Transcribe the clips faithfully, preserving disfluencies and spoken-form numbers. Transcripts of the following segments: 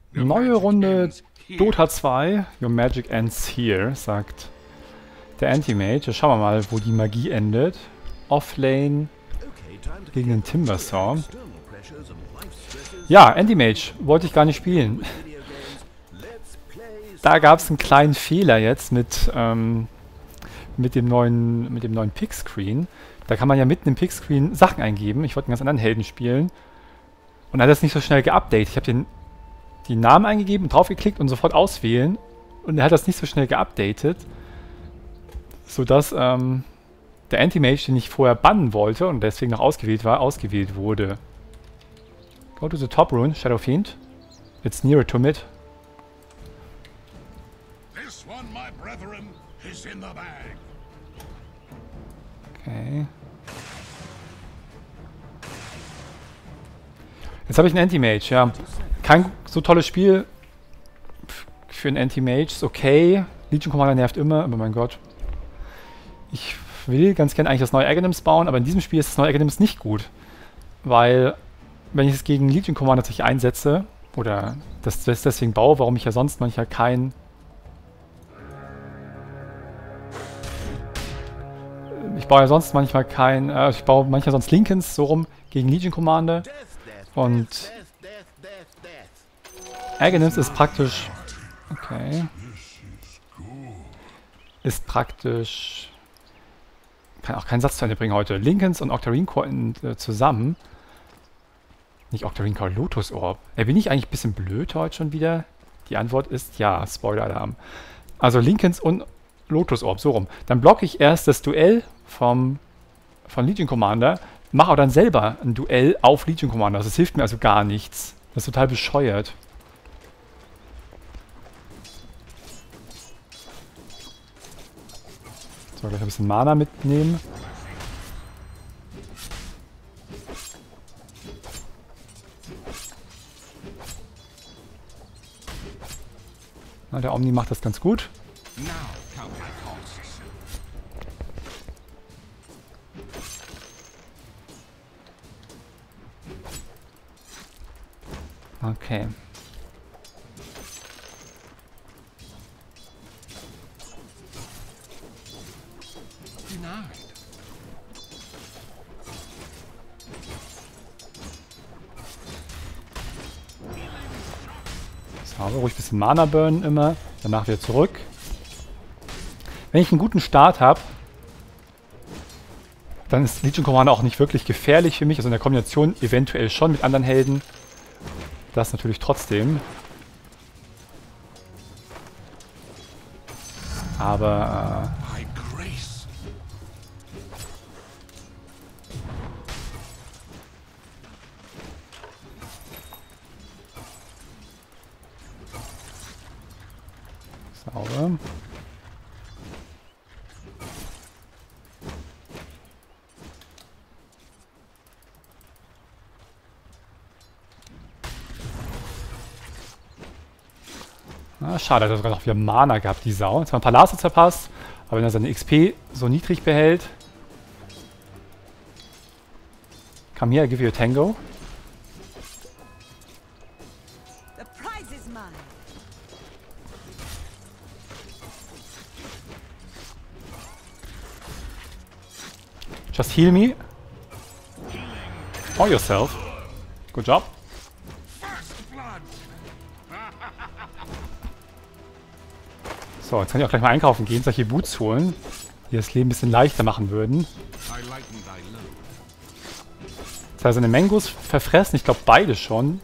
Neue Runde Dota zwei. Your magic ends here, sagt der Anti-Mage. Schauen wir mal, wo die Magie endet. Offlane gegen den Timbersaw. Ja, Anti-Mage wollte ich gar nicht spielen. Da gab es einen kleinen Fehler jetzt mit, ähm, mit dem neuen, mit dem neuen Pickscreen. Da kann man ja mitten im Pickscreen Sachen eingeben. Ich wollte einen ganz anderen Helden spielen. Und er hat das nicht so schnell geupdatet. Ich habe den, den Namen eingegeben und draufgeklickt und sofort auswählen. Und er hat das nicht so schnell geupdatet. Sodass ähm, der Anti-Mage, den ich vorher bannen wollte und deswegen noch ausgewählt war, ausgewählt wurde. Go to the top rune, Shadow Fiend. It's nearer to mid. This one, my brethren, is in the bag. Okay. Jetzt habe ich einen Anti-Mage, ja. Kein so tolles Spiel für einen Anti-Mage. Ist okay. Legion Commander nervt immer, aber mein Gott. Ich will ganz gerne eigentlich das neue Aghanims bauen, aber in diesem Spiel ist das neue Aghanims nicht gut. Weil, wenn ich es gegen Legion Commander tatsächlich einsetze, oder das, das deswegen baue, warum ich ja sonst manchmal kein... Ich baue ja sonst manchmal kein... Äh, ich baue manchmal sonst Lincolns so rum gegen Legion Commander. Und Aghanims ist praktisch... Okay. Ist praktisch... Kann auch keinen Satz zu Ende bringen heute. Lincolns und Octarine Core in, äh, zusammen. Nicht Octarine Core, Lotus Orb. Äh, bin ich eigentlich ein bisschen blöd heute schon wieder? Die Antwort ist ja. Spoiler-Alarm. Also Lincolns und Lotus Orb, so rum. Dann blocke ich erst das Duell vom, von Legion Commander, mache aber dann selber ein Duell auf Legion Commander. Das hilft mir also gar nichts. Das ist total bescheuert. So, gleich ein bisschen Mana mitnehmen. Na, der Omni macht das ganz gut. Okay. So, ruhig ein bisschen Mana burnen immer. Danach wieder zurück. Wenn ich einen guten Start habe, dann ist Legion Commander auch nicht wirklich gefährlich für mich. Also in der Kombination eventuell schon mit anderen Helden. Das natürlich trotzdem. Aber... Äh, sauber. Ah, schade, hat er sogar noch wieder Mana gehabt, die Sau. Jetzt haben wir ein paar Laster zerpasst, aber wenn er seine X P so niedrig behält. Come here, I give you a tango. Just heal me. Or yourself. Good job. So, jetzt kann ich auch gleich mal einkaufen gehen, solche Boots holen, die das Leben ein bisschen leichter machen würden. Jetzt hat er seine Mangos verfressen, ich glaube beide schon.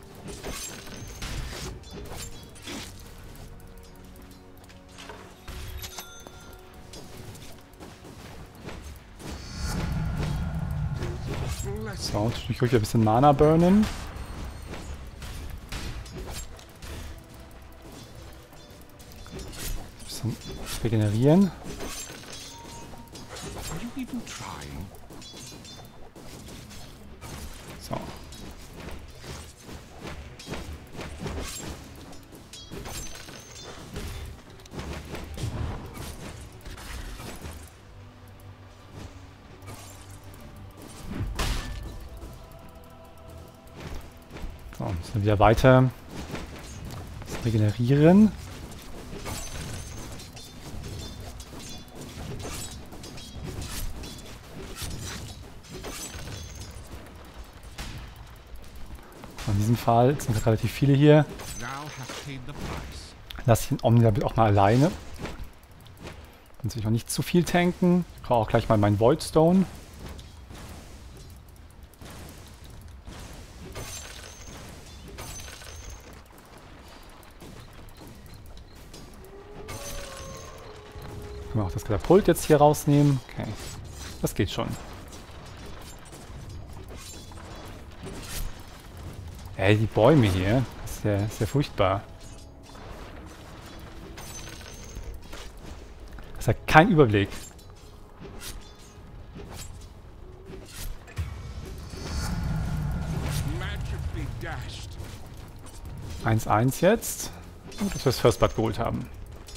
So, ich ruhig ein bisschen Mana burnen. Ein bisschen regenerieren. So. So, müssen wir wieder weiter regenerieren. In diesem Fall sind relativ viele hier. Lass ich den Omnilab auch mal alleine. Kann sich auch nicht zu viel tanken. Ich brauche auch gleich mal meinen Voidstone. Können wir auch das Katapult jetzt hier rausnehmen. Okay, das geht schon. Ey, die Bäume hier. Das ist ja, sehr furchtbar. Das hat keinen Überblick. eins eins jetzt. Gut, dass wir das First Blood geholt haben.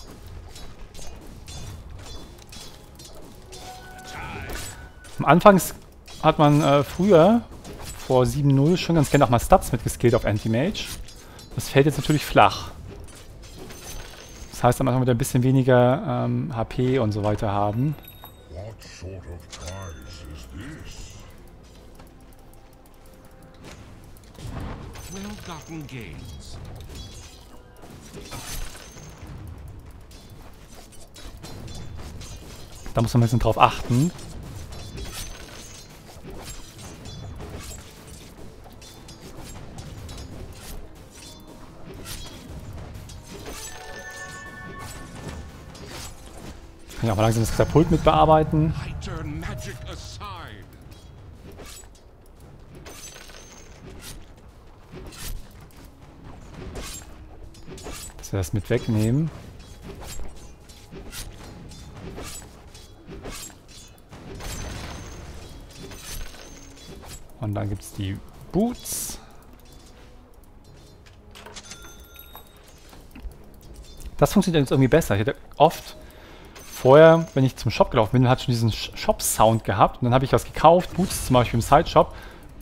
Am Anfang hat man äh, früher, vor sieben null, schon ganz gerne auch mal Stats mitgeskillt auf Anti-Mage. Das fällt jetzt natürlich flach. Das heißt, dann machen wir wieder ein bisschen weniger ähm, H P und so weiter haben. What sort of prize is this? Well-gotten gains. Da muss man ein bisschen drauf achten. Kann ich auch mal langsam das Katapult mit bearbeiten. I turn magic aside. Dass wir das mit wegnehmen. Und dann gibt es die Boots. Das funktioniert jetzt irgendwie besser. Ich hatte oft vorher, wenn ich zum Shop gelaufen bin, hat schon diesen Shop-Sound gehabt. Und dann habe ich was gekauft, Boots zum Beispiel im Side-Shop.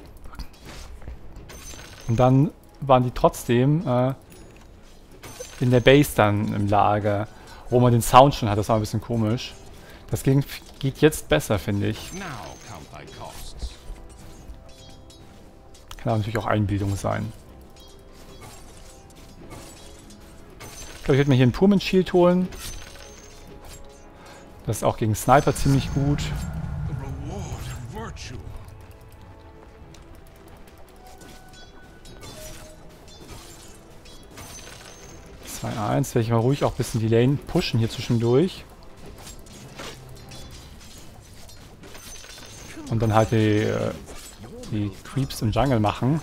Und dann waren die trotzdem äh, in der Base dann im Lager, wo man den Sound schon hat. Das war ein bisschen komisch. Das ging, geht jetzt besser, finde ich. Now count thy costs. Kann aber natürlich auch Einbildung sein. Ich glaube, ich werde mir hier einen Pullman Shield holen. Das ist auch gegen Sniper ziemlich gut. The reward of virtue. zwei eins. Werde ich mal ruhig auch ein bisschen die Lane pushen hier zwischendurch. Und dann halt die, äh, die Creeps im Jungle machen.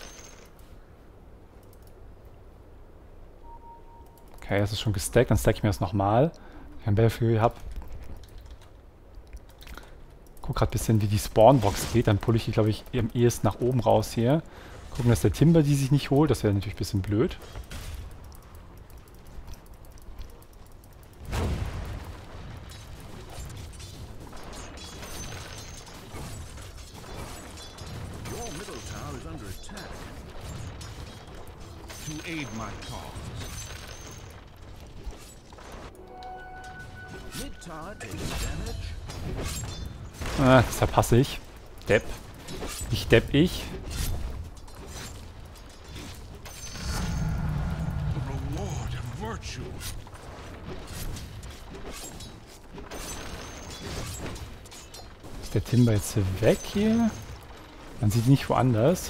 Okay, das ist schon gestackt. Dann stack ich mir das nochmal. Ich ein Battlefield habe. Guck gerade ein bisschen, wie die Spawnbox geht. Dann pulle ich die, glaube ich, am ehesten nach oben raus hier. Gucken, dass der Timber die sich nicht holt. Das wäre natürlich ein bisschen blöd. Your middle tower is under attack. To aid my cause. Mid tower takes damage. Ah, das verpasse ich. Depp. Ich depp ich. The reward of virtue. Ist der Timber jetzt hier weg hier? Man sieht nicht woanders.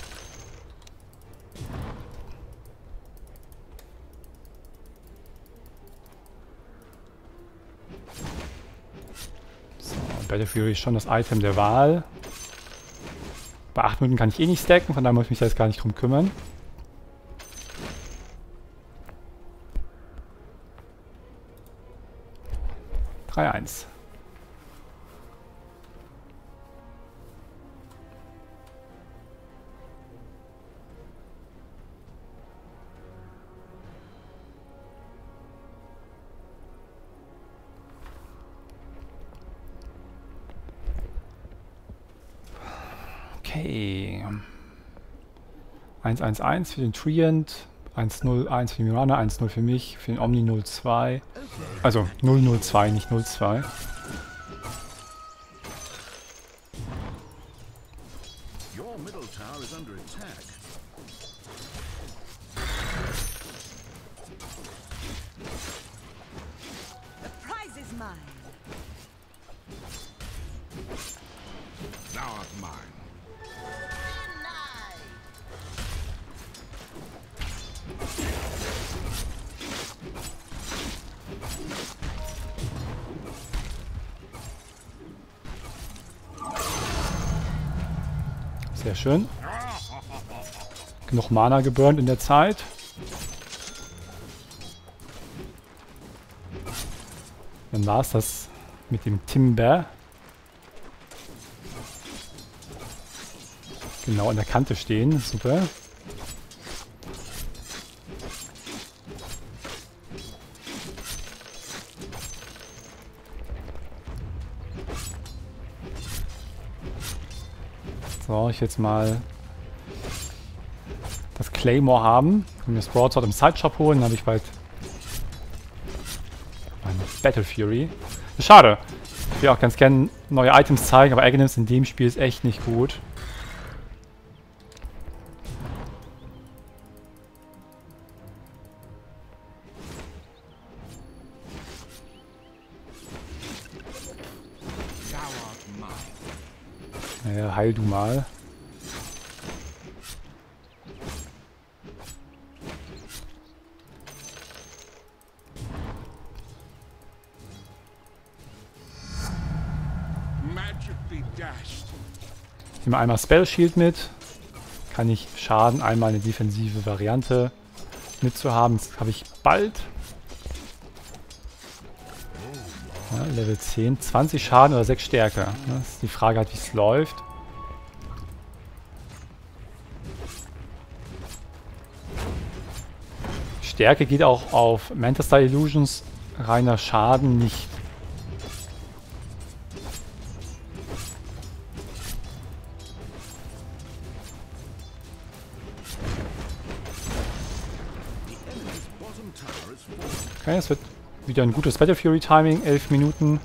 So, Battle Fury ist schon das Item der Wahl. Bei acht Minuten kann ich eh nicht stacken, von daher muss ich mich da jetzt gar nicht drum kümmern. drei eins. Okay. eins eins eins für den Treant. eins null eins für Mirana, eins null für mich, für den Omni null zwei. Also null null zwei, nicht null zwei. Your middle tower is under attack. The prize is mine. Thou art mine. Sehr schön. Genug Mana geburnt in der Zeit. Dann war es das mit dem Timber. Genau an der Kante stehen. Super. So, ich jetzt mal das Claymore haben. Kann mir das Broadsword im Sideshop holen, dann habe ich bald meine Battle Fury. Schade. Ich will auch ganz gerne neue Items zeigen, aber Aghanim's in dem Spiel ist echt nicht gut. Naja, heil du mal. Magically dashed. Ich nehme einmal Spell Shield mit. Kann ich schaden, einmal eine defensive Variante mitzuhaben. Das habe ich bald. Ja, Level zehn. zwanzig Schaden oder sechs Stärke. Das ist die Frage halt, wie es läuft. Stärke geht auch auf Mantis-Style Illusions. Reiner Schaden nicht. Okay, es wird wieder ein gutes Battle Fury Timing. elf Minuten.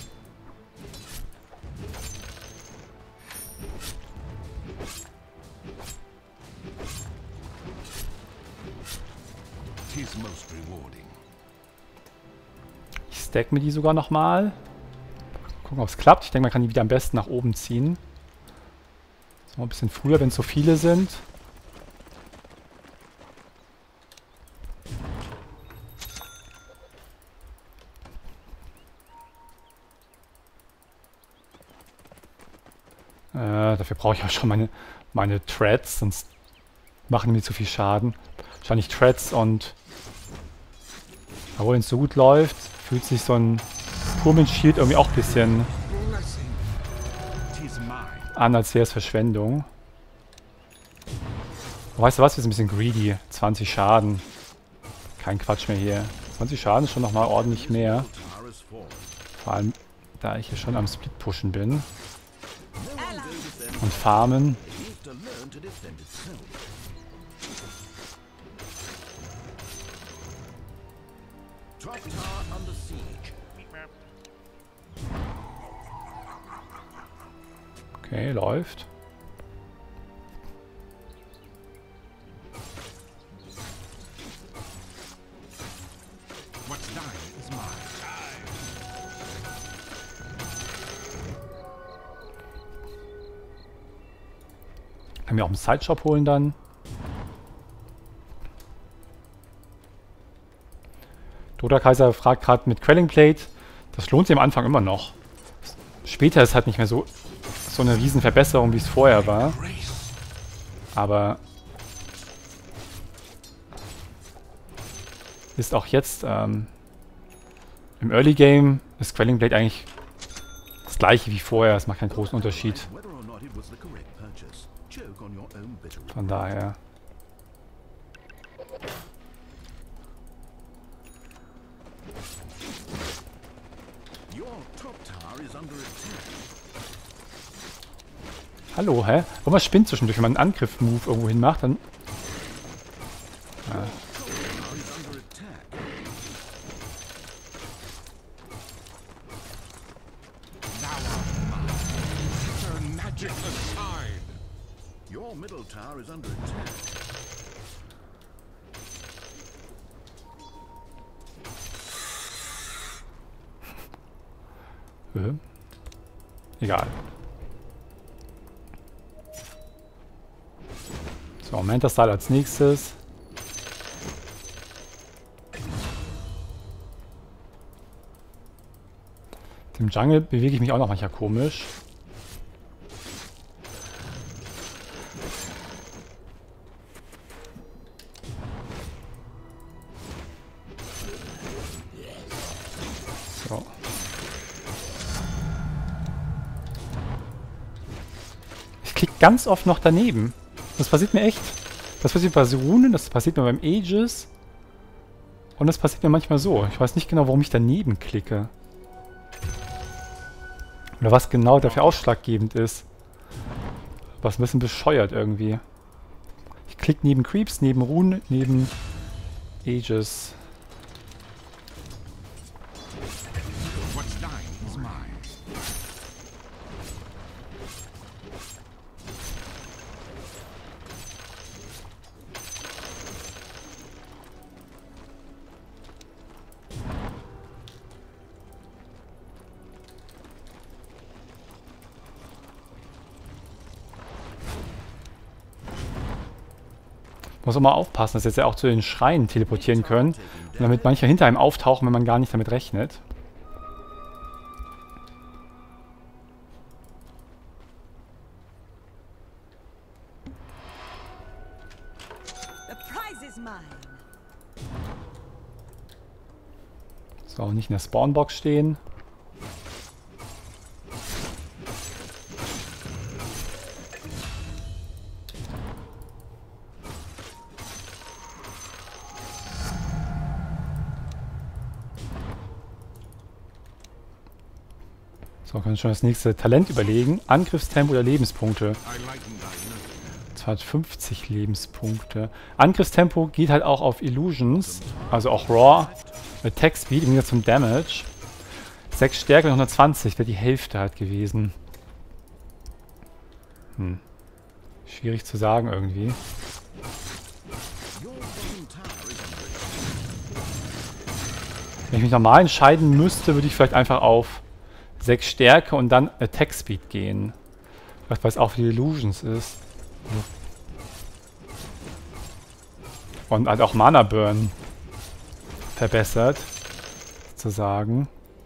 Tis most rewarding. Ich stack mir die sogar nochmal. Gucken, ob es klappt. Ich denke, man kann die wieder am besten nach oben ziehen. So, ein bisschen früher, wenn es so viele sind. Äh, dafür brauche ich auch schon meine, meine Threads, sonst machen mir zu viel Schaden. Wahrscheinlich Threads und obwohl es so gut läuft, fühlt sich so ein Purman Shield irgendwie auch ein bisschen Tis mine. an, als wäre es Verschwendung. Aber weißt du was, wir sind ein bisschen greedy. zwanzig Schaden. Kein Quatsch mehr hier. zwanzig Schaden ist schon nochmal ordentlich mehr. Tower is fallen. Vor allem, da ich hier schon am Split pushen bin. Und farmen. It needs to learn to defend itself. Top tower under siege. Okay, läuft. What's thine is mine. Kann mir auch einen Sideshop holen dann. Doda Kaiser fragt gerade mit Quelling Plate. Das lohnt sich am Anfang immer noch. Später ist halt nicht mehr so, so eine riesen Verbesserung, wie es vorher war. Aber ist auch jetzt ähm, im Early Game ist Quelling Plate eigentlich das gleiche wie vorher. Es macht keinen großen Unterschied. Whether or not it was the correct purchase. Choke on your own bitter. Von daher. Your top tower is under attack. Hallo, hä? Irgendwas spinnt zwischendurch, wenn man einen Angriff-Move irgendwo hin macht, dann... Ja. tower is under attack. Äh. Egal. So, Mantastal als nächstes. Im Jungle bewege ich mich auch noch manchmal komisch. So. Ich klicke ganz oft noch daneben. Das passiert mir echt. Das passiert bei Runen, das passiert mir beim Aegis. Und das passiert mir manchmal so. Ich weiß nicht genau, warum ich daneben klicke. Oder was genau dafür ausschlaggebend ist. Was ein bisschen bescheuert irgendwie. Ich klicke neben Creeps, neben Runen, neben Aegis. What's thine is mine. Muss auch mal aufpassen, dass jetzt ja auch zu den Schreinen teleportieren können. Und damit manche hinter einem auftauchen, wenn man gar nicht damit rechnet. The prize is mine. So, nicht in der Spawnbox stehen. So, können wir schon das nächste Talent überlegen. Angriffstempo oder Lebenspunkte. zweihundertfünfzig Lebenspunkte. Angriffstempo geht halt auch auf Illusions, also auch Raw, Attack Speed, im Gegensatz zum Damage. sechs Stärke und hundertzwanzig wäre die Hälfte halt gewesen. Hm. Schwierig zu sagen irgendwie. Wenn ich mich normal entscheiden müsste, würde ich vielleicht einfach auf sechs Stärke und dann Attack Speed gehen. Vielleicht weil es auch für die Illusions ist. Und halt auch Mana Burn verbessert, sozusagen.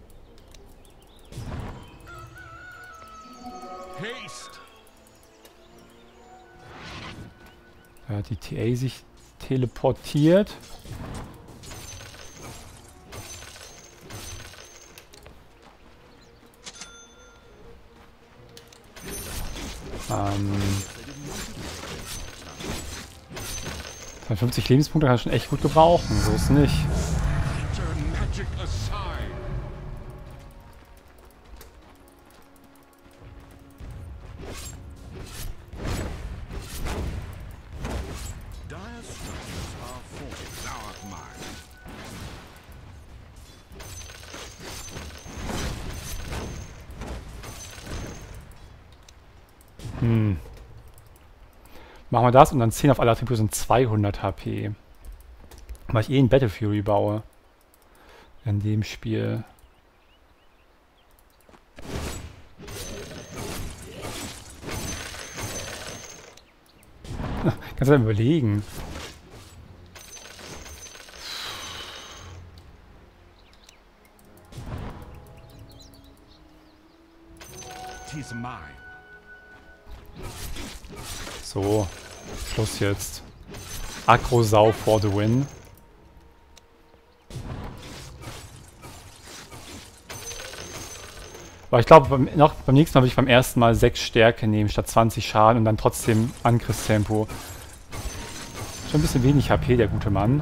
Da hat die T A sich teleportiert. Ähm, fünfzig Lebenspunkte kann ich schon echt gut gebrauchen, so ist nicht. Hm. Machen wir das und dann zehn auf alle Attribute sind zweihundert H P. Weil ich eh einen Battle Fury baue. In dem Spiel. Kannst du mal überlegen. Tis mine. So, Schluss jetzt. Aggro-Sau for the win. Aber ich glaube, beim, noch, beim nächsten Mal will ich beim ersten Mal sechs Stärke nehmen statt zwanzig Schaden und dann trotzdem Angriffstempo. Schon ein bisschen wenig H P, der gute Mann.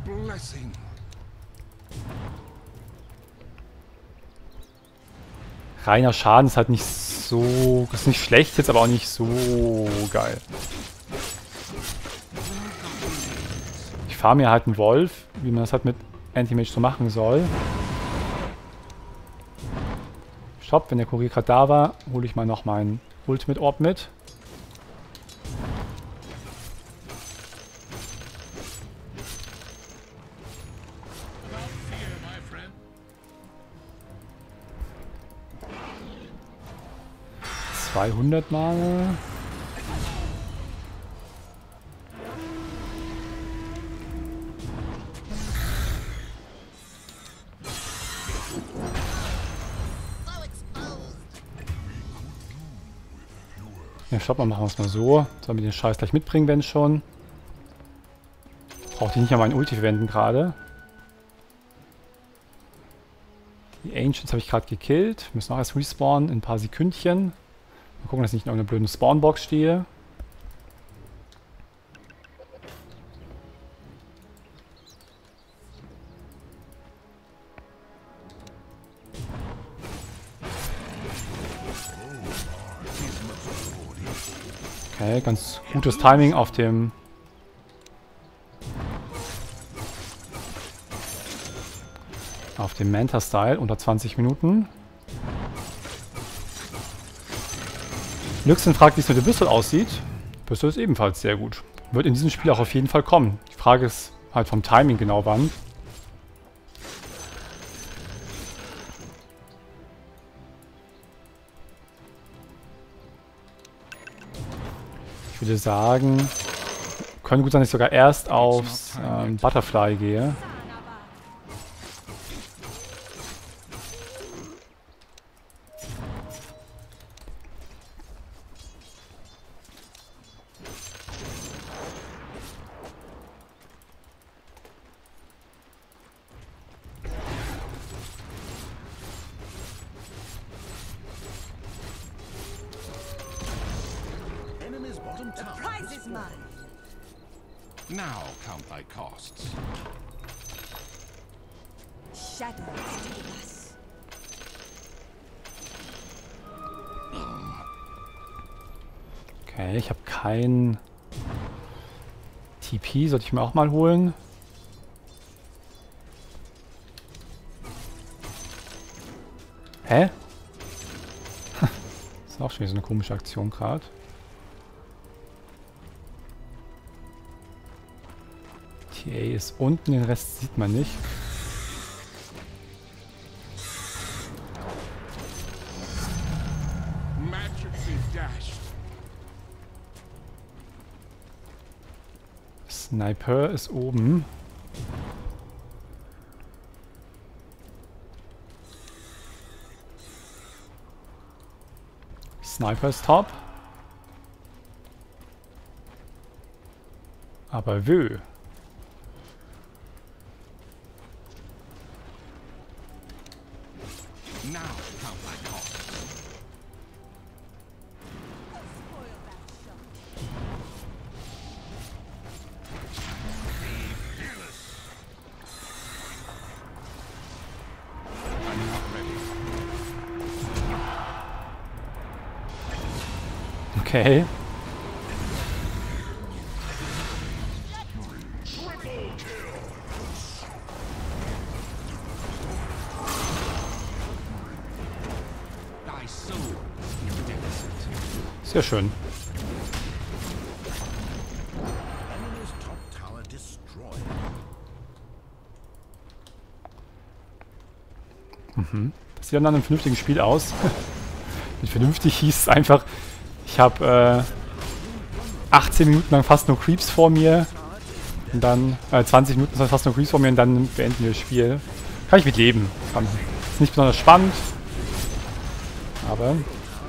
Reiner Schaden ist halt nicht so... ist nicht schlecht jetzt, aber auch nicht so geil. Ich fahre mir halt einen Wolf, wie man das halt mit Anti-Mage so machen soll. Stopp, wenn der Kurier gerade da war, hole ich mal noch meinen Ultimate Orb mit. zweihundert Mana. Ja, schaut mal, machen wir es mal so. Sollen wir den Scheiß gleich mitbringen, wenn schon. Braucht ich nicht an meinen Ulti verwenden gerade. Die Ancients habe ich gerade gekillt. Wir müssen auch erst respawnen in ein paar Sekündchen. Mal gucken, dass ich nicht in irgendeiner blöden Spawnbox stehe. Okay, ganz gutes Timing auf dem auf dem Manta-Style unter zwanzig Minuten. Luxen fragt, wie es mit der Büssel aussieht. Büssel ist ebenfalls sehr gut. Wird in diesem Spiel auch auf jeden Fall kommen. Die Frage ist halt vom Timing genau wann. Ich würde sagen, könnte gut sein, dass ich sogar erst aufs ähm, Butterfly gehe. The prize is mine. Now count thy costs. Shadows do us. Okay, ich habe kein T P, sollte ich mir auch mal holen. Hä? Das ist auch schon wieder so eine komische Aktion gerade. T A ist unten, den Rest sieht man nicht. Magically dashed. Sniper ist oben. Sniper ist top. Aber wö. Now count thy costs. I'm not ready. Okay. Thy soul is deficit. Sehr schön. Enemy's top tower destroyed. Das sieht dann nach einem vernünftigen Spiel aus. Mit vernünftig hieß es einfach, ich habe äh, achtzehn Minuten lang fast nur Creeps vor mir. Und dann, äh, zwanzig Minuten fast nur Creeps vor mir und dann beenden wir das Spiel. Kann ich mit leben. Kann, ist nicht besonders spannend. Aber...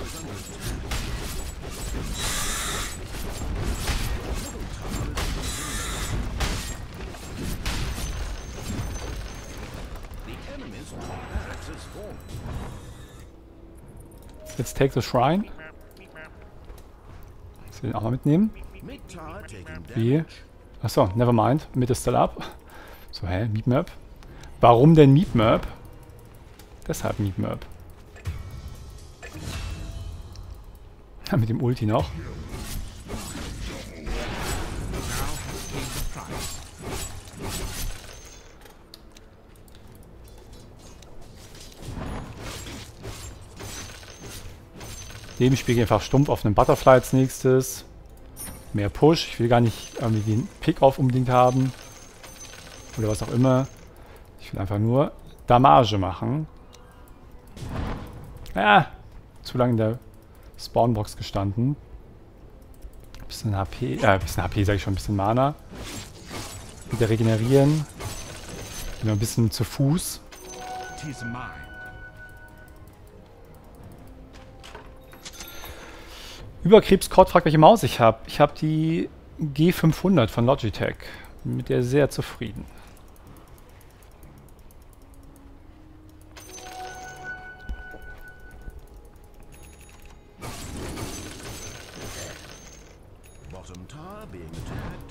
Let's take the shrine. Das will ich auch mal mitnehmen. Mid tower taking Wie? damage. Achso, never mind. Mitte ist still up. So, hä? Meepmap? Warum denn Meepmap? Deshalb Meepmap. Mit dem Ulti noch. Dem Spiel gehe ich einfach stumpf auf einen Butterfly als nächstes. Mehr Push. Ich will gar nicht irgendwie den Pick-Off unbedingt haben. Oder was auch immer. Ich will einfach nur Damage machen. Ja, zu lange in der Spawnbox gestanden. Bisschen H P, äh, bisschen H P sage ich schon, ein bisschen Mana. Wieder regenerieren. Wieder ein bisschen zu Fuß. Tis mine. Überkrebscord fragt, welche Maus ich habe. Ich habe die G fünfhundert von Logitech. Mit der sehr zufrieden. Bottom tower being attacked.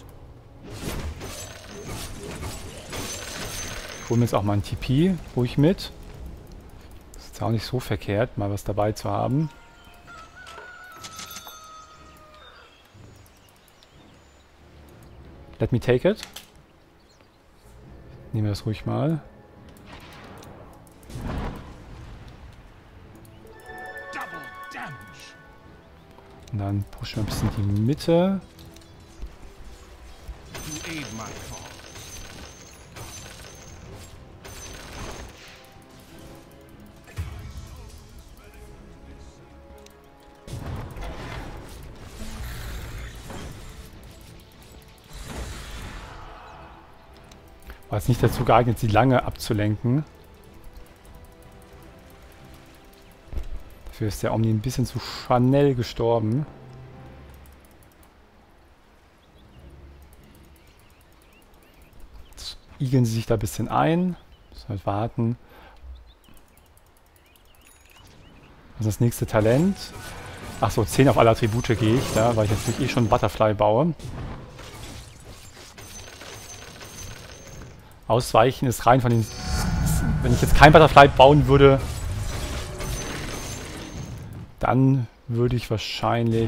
Ich hole mir jetzt auch mal ein T P ruhig mit. Ist jetzt auch nicht so verkehrt, mal was dabei zu haben. Let me take it. Nehmen wir das ruhig mal. Double damage. Und dann pushen wir ein bisschen die Mitte. To aid my cause. War jetzt nicht dazu geeignet, sie lange abzulenken. Dafür ist der Omni ein bisschen zu schnell gestorben. Jetzt igeln sie sich da ein bisschen ein. Müssen halt warten. Was ist das nächste Talent? Achso, zehn auf alle Attribute gehe ich da, weil ich natürlich eh schon Butterfly baue. Ausweichen ist rein von den... Wenn ich jetzt kein Butterfly bauen würde, dann würde ich wahrscheinlich...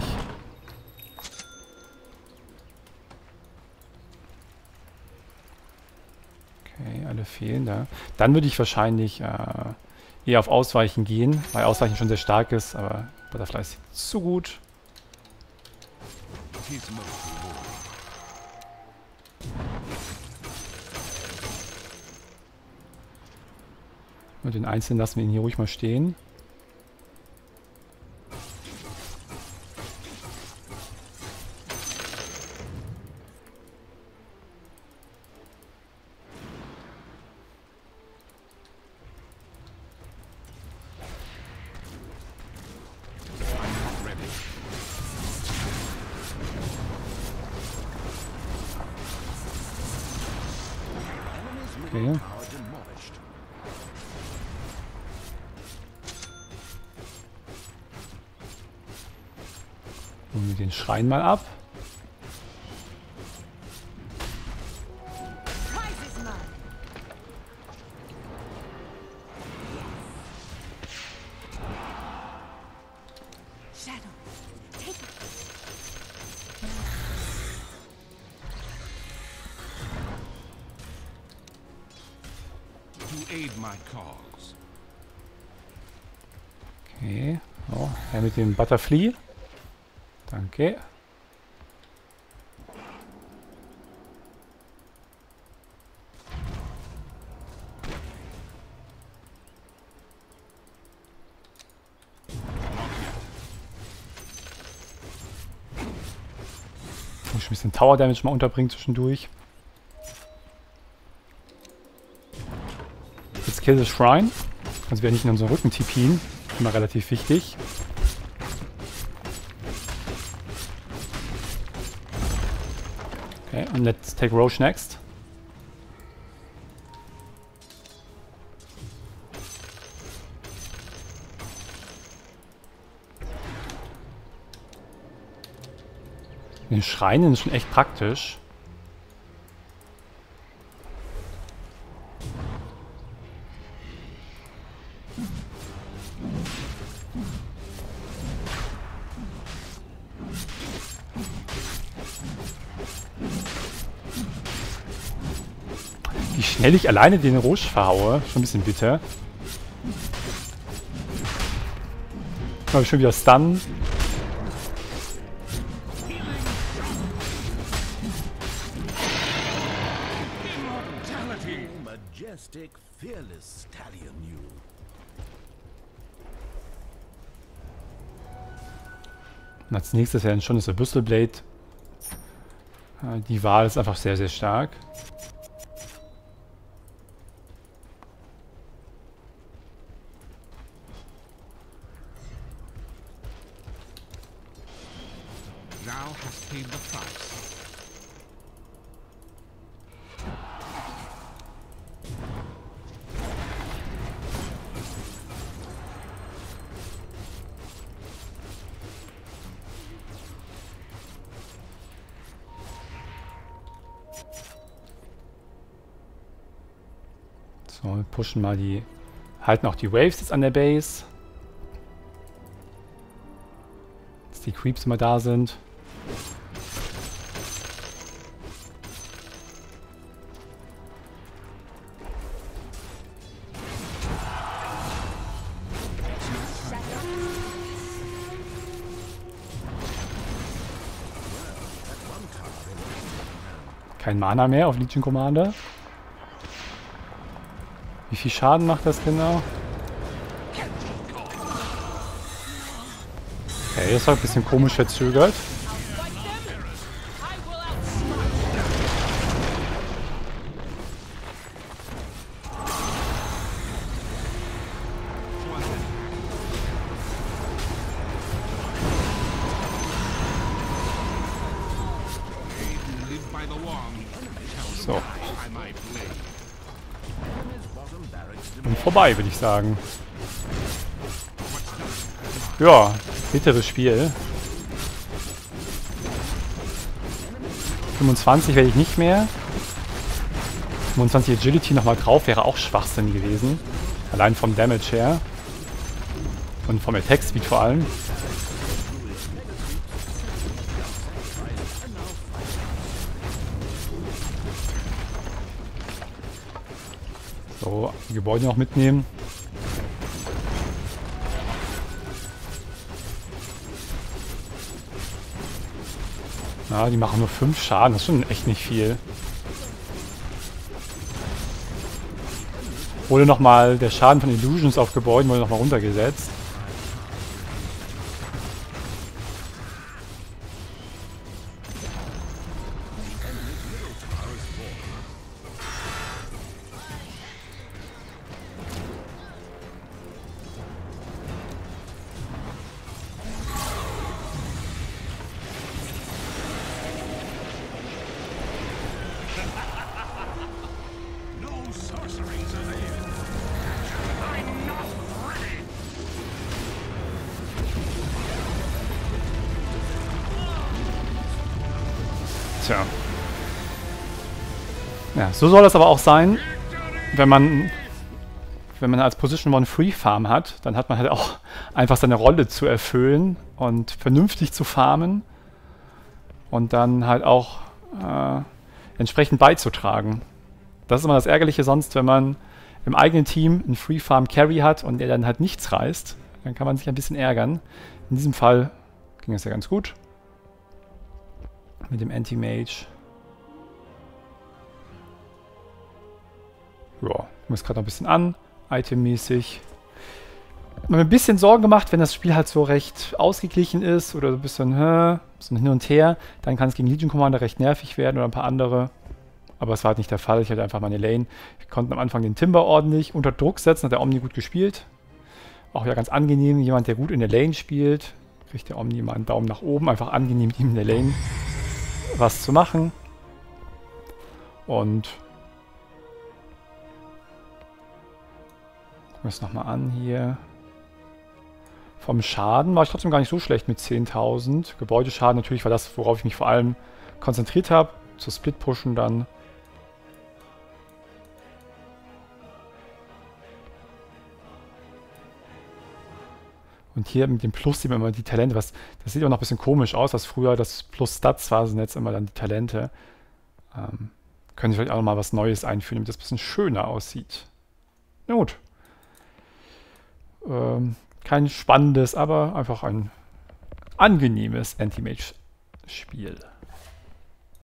Okay, alle fehlen da. Dann würde ich wahrscheinlich äh, eher auf Ausweichen gehen, weil Ausweichen schon sehr stark ist, aber Butterfly ist zu gut. Tis most rewarding. Und den Einzelnen lassen wir ihn hier ruhig mal stehen. Okay. Tower demolished. Holen wir den Schrein mal ab. Prize is mine. Shadow, take it. To aid my cause. Okay. So, her mit dem Butterfly. Danke. Muss ich ein bisschen Tower Damage mal unterbringen zwischendurch. Jetzt kill the Shrine. Also wir nicht in unseren Rücken T P'n. Immer relativ wichtig. Okay, und let's take Roche next. Den Schreinen ist schon echt praktisch. Wie schnell ich alleine den Roche verhaue. Schon ein bisschen bitter. Habe ich schon wieder Stun. Majestic, fearless stallion you. Und als nächstes wäre dann schon das Abyssal Blade. Äh, die Wahl ist einfach sehr, sehr stark. Thou hast paid the price. So, wir pushen mal die... Halten auch die Waves jetzt an der Base. Dass die Creeps immer da sind. Kein Mana mehr auf Legion Commander. Wie viel Schaden macht das genau? Okay, das war ein bisschen komisch verzögert. So. Und vorbei, würde ich sagen. Ja, bitteres Spiel. fünfundzwanzig werde ich nicht mehr. fünfundzwanzig Agility nochmal drauf wäre auch Schwachsinn gewesen. Allein vom Damage her. Und vom Attack Speed vor allem. So, die Gebäude noch mitnehmen. Na, die machen nur fünf Schaden. Das ist schon echt nicht viel. Wurde nochmal der Schaden von Illusions auf Gebäuden wurde nochmal runtergesetzt. Tja. Ja, so soll das aber auch sein, wenn man wenn man als Position One Free Farm hat, dann hat man halt auch einfach seine Rolle zu erfüllen und vernünftig zu farmen und dann halt auch äh, entsprechend beizutragen. Das ist immer das Ärgerliche sonst, wenn man im eigenen Team einen Free Farm Carry hat und der dann halt nichts reißt, dann kann man sich ein bisschen ärgern. In diesem Fall ging es ja ganz gut. Mit dem Anti-Mage. Ja, ich muss gerade noch ein bisschen an. Itemmäßig. Ich habe mir ein bisschen Sorgen gemacht, wenn das Spiel halt so recht ausgeglichen ist oder so ein bisschen hä, so hin und her, dann kann es gegen Legion Commander recht nervig werden oder ein paar andere. Aber es war halt nicht der Fall. Ich hatte einfach meine Lane. Wir konnten am Anfang den Timber ordentlich unter Druck setzen, hat der Omni gut gespielt. Auch ja ganz angenehm. Jemand, der gut in der Lane spielt, kriegt der Omni mal einen Daumen nach oben. Einfach angenehm mit ihm in der Lane was zu machen. Und gucken wir es nochmal an hier. Vom Schaden war ich trotzdem gar nicht so schlecht mit zehntausend. Gebäudeschaden natürlich war das, worauf ich mich vor allem konzentriert habe. Zu Split-Pushen dann. Und hier mit dem Plus sieht man immer die Talente. Was, das sieht auch noch ein bisschen komisch aus, was früher das Plus Stats war, sind jetzt immer dann die Talente. Ähm, können Sie vielleicht auch noch mal was Neues einführen, damit das ein bisschen schöner aussieht. Na gut. Ähm, kein spannendes, aber einfach ein angenehmes Anti-Mage-Spiel.